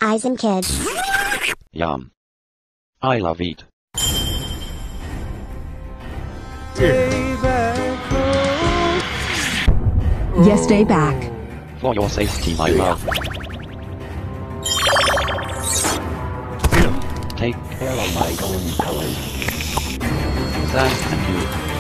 Izan kids. Yum. I love it. Stay back home. Yes, stay back. For your safety, my love. Take care of my own colors. Thank you.